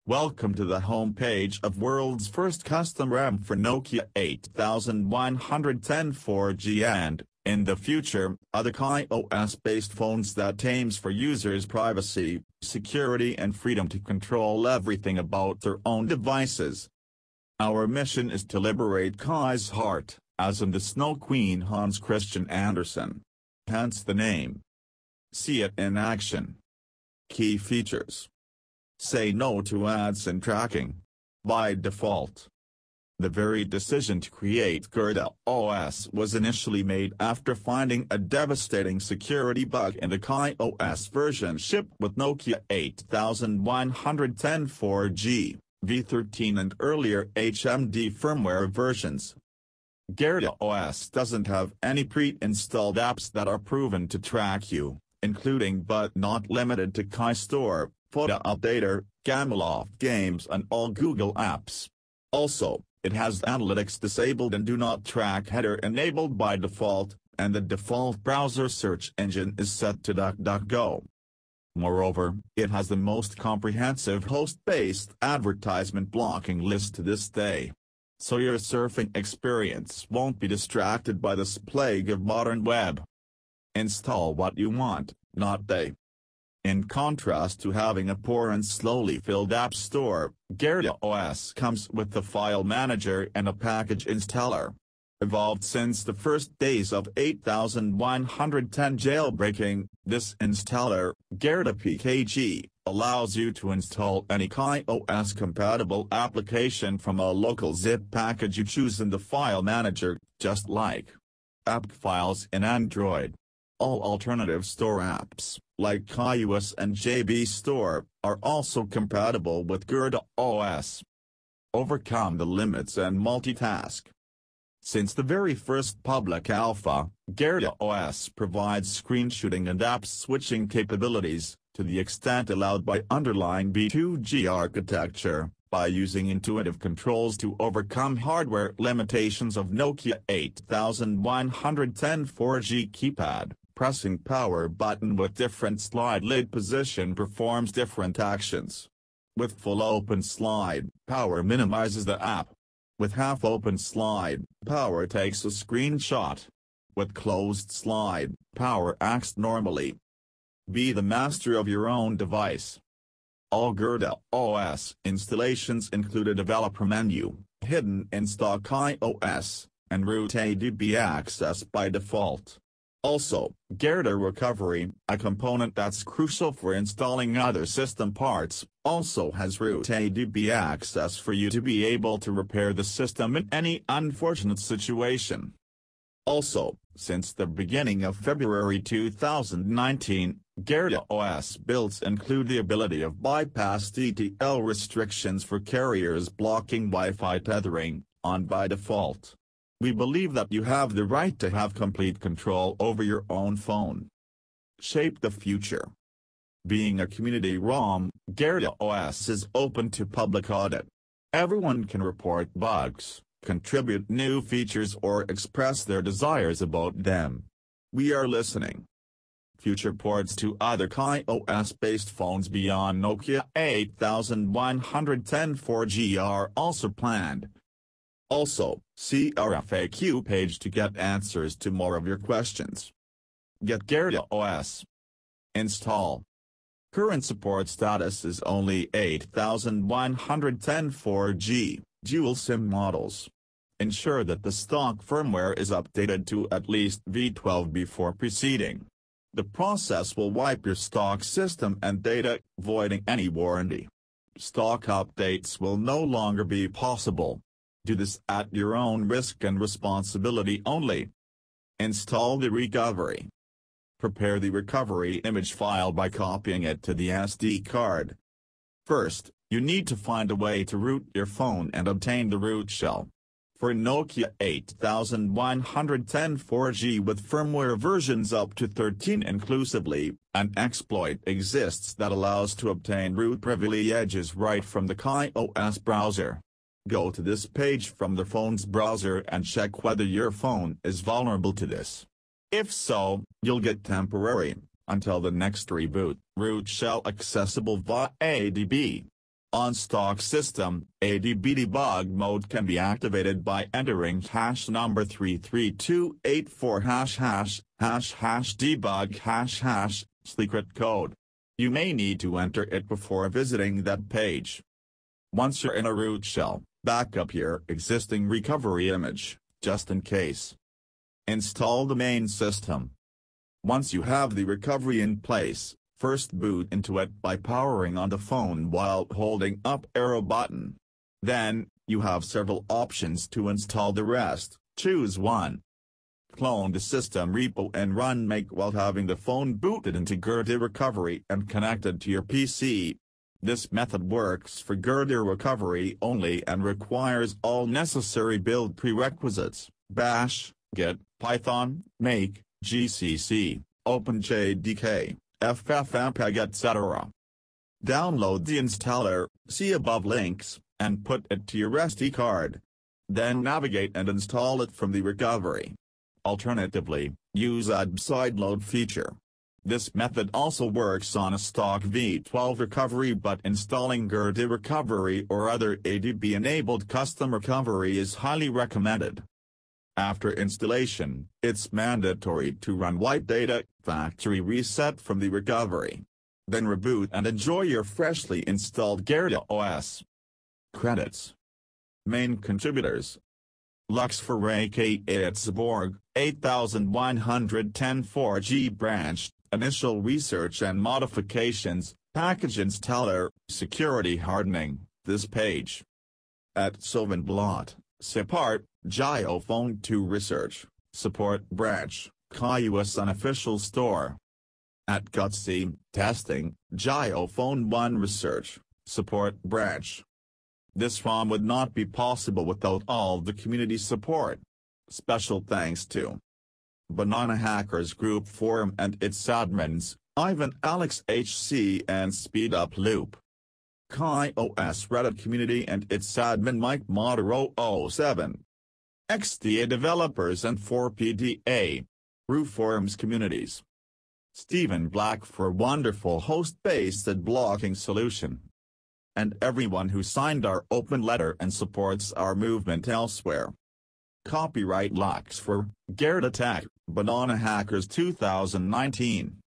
Welcome to the home page of world's first custom ROM for Nokia 8110 4G and, in the future, other KaiOS-based phones that aims for users' privacy, security and freedom to control everything about their own devices. Our mission is to liberate Kai's heart, as in the Snow Queen Hans Christian Andersen. Hence the name. See it in action. Key features. Say no to ads and tracking. By default. The very decision to create GerdaOS was initially made after finding a devastating security bug in the KaiOS version shipped with Nokia 8110 4G, V13 and earlier HMD firmware versions. GerdaOS doesn't have any pre-installed apps that are proven to track you, including but not limited to Kai Store, Photo Updater, Gameloft Games and all Google apps. Also, it has analytics disabled and do not track header enabled by default, and the default browser search engine is set to DuckDuckGo. Moreover, it has the most comprehensive host-based advertisement blocking list to this day. So your surfing experience won't be distracted by this plague of modern web. Install what you want, not they. In contrast to having a poor and slowly filled app store, GerdaOS comes with the file manager and a package installer. Evolved since the first days of 8110 jailbreaking, this installer, GerdaPKG, allows you to install any KaiOS-compatible application from a local zip package you choose in the file manager, just like app files in Android. All alternative store apps, like KaiOS and JB Store, are also compatible with GerdaOS. Overcome the limits and multitask. Since the very first public alpha, GerdaOS provides screenshotting and app switching capabilities, to the extent allowed by underlying B2G architecture, by using intuitive controls to overcome hardware limitations of Nokia 8110 4G keypad. Pressing power button with different slide lid position performs different actions. With full open slide, power minimizes the app. With half open slide, power takes a screenshot. With closed slide, power acts normally. Be the master of your own device. All GerdaOS installations include a developer menu, hidden in stock KaiOS, and root ADB access by default. Also, Gerda Recovery, a component that's crucial for installing other system parts, also has root ADB access for you to be able to repair the system in any unfortunate situation. Also, since the beginning of February 2019, GerdaOS builds include the ability of bypass TTL restrictions for carriers blocking Wi-Fi tethering, on by default. We believe that you have the right to have complete control over your own phone. Shape the future. Being a community ROM, GerdaOS is open to public audit. Everyone can report bugs, contribute new features or express their desires about them. We are listening. Future ports to other KaiOS-based phones beyond Nokia 8110 4G are also planned. Also, see our FAQ page to get answers to more of your questions. Get GerdaOS. Install. Current support status is only 8110 4G, dual SIM models. Ensure that the stock firmware is updated to at least V12 before proceeding. The process will wipe your stock system and data, voiding any warranty. Stock updates will no longer be possible. Do this at your own risk and responsibility only. Install the recovery. Prepare the recovery image file by copying it to the SD card. First, you need to find a way to root your phone and obtain the root shell. For Nokia 8110 4G with firmware versions up to 13 inclusively, an exploit exists that allows to obtain root privileges right from the KaiOS browser. Go to this page from the phone's browser and check whether your phone is vulnerable to this. If so, you'll get temporary, until the next reboot, root shell accessible via ADB. On stock system, ADB debug mode can be activated by entering hash number 33284 # debug # secret code. You may need to enter it before visiting that page. Once you're in a root shell, back up your existing recovery image, just in case. Install the main system. Once you have the recovery in place, first boot into it by powering on the phone while holding up arrow button. Then, you have several options to install the rest. Choose one. Clone the system repo and run make while having the phone booted into Gerda recovery and connected to your PC. This method works for Gerda recovery only and requires all necessary build prerequisites: Bash, Git, Python, Make, GCC, OpenJDK, FFmpeg etc. Download the installer, see above links, and put it to your SD card. Then navigate and install it from the recovery. Alternatively, use add sideload feature. This method also works on a stock V12 recovery, but installing Gerda recovery or other ADB-enabled custom recovery is highly recommended. After installation, it's mandatory to run wipe data factory reset from the recovery. Then reboot and enjoy your freshly installed GerdaOS. Credits. Main contributors: Lux for KaiOS 8110 4G branch, initial research and modifications, package installer, security hardening, this page. At Sylvanblot, support, GioPhone 2 research, support branch, KaiOS unofficial store. At Gutsy, testing, GioPhone 1 research, support branch. This ROM would not be possible without all the community support. Special thanks to BananaHackers group forum and its admins, Ivan, Alex HC and SpeedUp Loop. KaiOS Reddit community and its admin Mike Modero 07. XDA developers and 4PDA. RU forums communities. Stephen Black for wonderful host-based blocking solution. And everyone who signed our open letter and supports our movement elsewhere. Copyright Lux for, Gerda Tech, BananaHackers 2019.